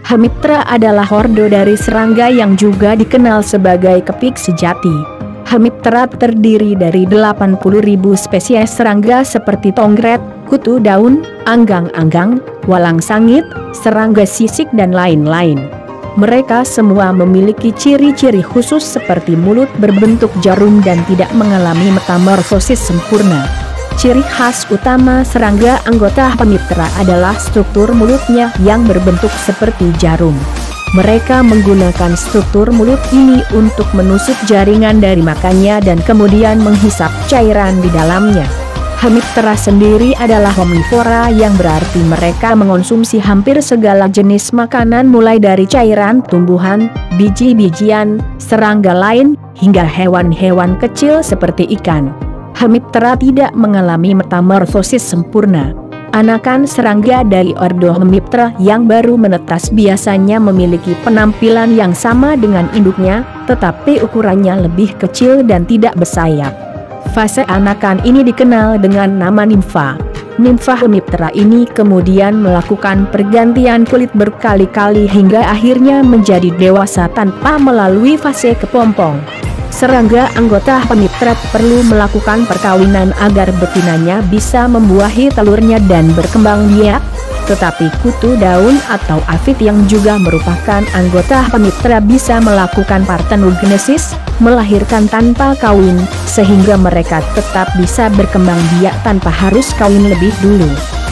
Hemiptera adalah ordo dari serangga yang juga dikenal sebagai kepik sejati. Hemiptera terdiri dari 80.000 spesies serangga seperti tongret, kutu daun, anggang-anggang, walang sangit, serangga sisik dan lain-lain. Mereka semua memiliki ciri-ciri khusus seperti mulut berbentuk jarum dan tidak mengalami metamorfosis sempurna. Ciri khas utama serangga anggota Hemiptera adalah struktur mulutnya yang berbentuk seperti jarum. Mereka menggunakan struktur mulut ini untuk menusuk jaringan dari makannya dan kemudian menghisap cairan di dalamnya. Hemiptera sendiri adalah omnivora yang berarti mereka mengonsumsi hampir segala jenis makanan mulai dari cairan, tumbuhan, biji-bijian, serangga lain, hingga hewan-hewan kecil seperti ikan. Hemiptera tidak mengalami metamorfosis sempurna. Anakan serangga dari ordo Hemiptera yang baru menetas biasanya memiliki penampilan yang sama dengan induknya, tetapi ukurannya lebih kecil dan tidak bersayap. Fase anakan ini dikenal dengan nama nimfa. Nimfa Hemiptera ini kemudian melakukan pergantian kulit berkali-kali hingga akhirnya menjadi dewasa tanpa melalui fase kepompong. Serangga anggota Hemiptera perlu melakukan perkawinan agar betinanya bisa membuahi telurnya dan berkembang biak, tetapi kutu daun atau afid yang juga merupakan anggota Hemiptera bisa melakukan partenogenesis, melahirkan tanpa kawin, sehingga mereka tetap bisa berkembang biak tanpa harus kawin lebih dulu.